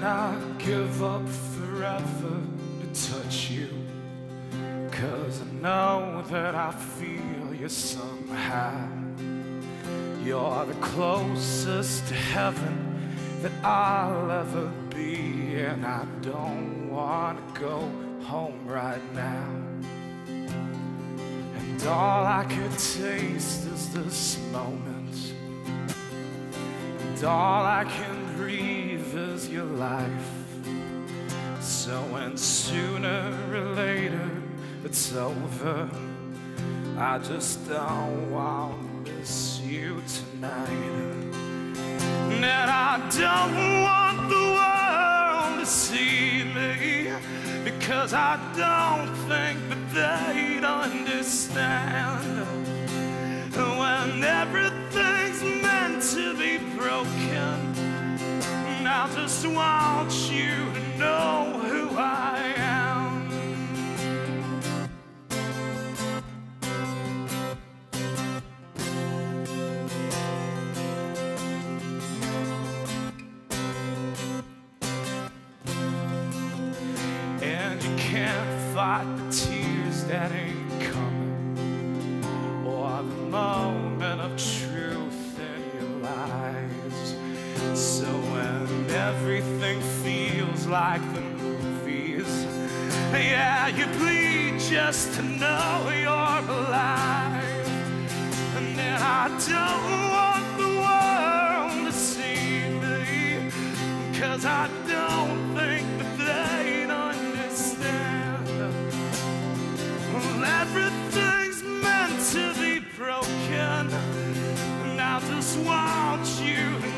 I'd give up forever to touch you, 'cause I know that I feel you somehow. You're the closest to heaven that I'll ever be, and I don't want to go home right now. And all I could taste is this moment, and all I can breathe is your life. So when sooner or later it's over, I just don't want to miss you tonight. And I don't want the world to see me, because I don't think that they'd understand when everything's meant to be broken. And I just want you to know who I am. And you can't fight the tears that ain't coming, or the moment of truth in your eyes. So when everything feels like the movies, yeah, you bleed just to know you're alive. And then I don't want the world to see me, 'cause I don't think that they'd understand. Well, everything's meant to be broken, and I just want you to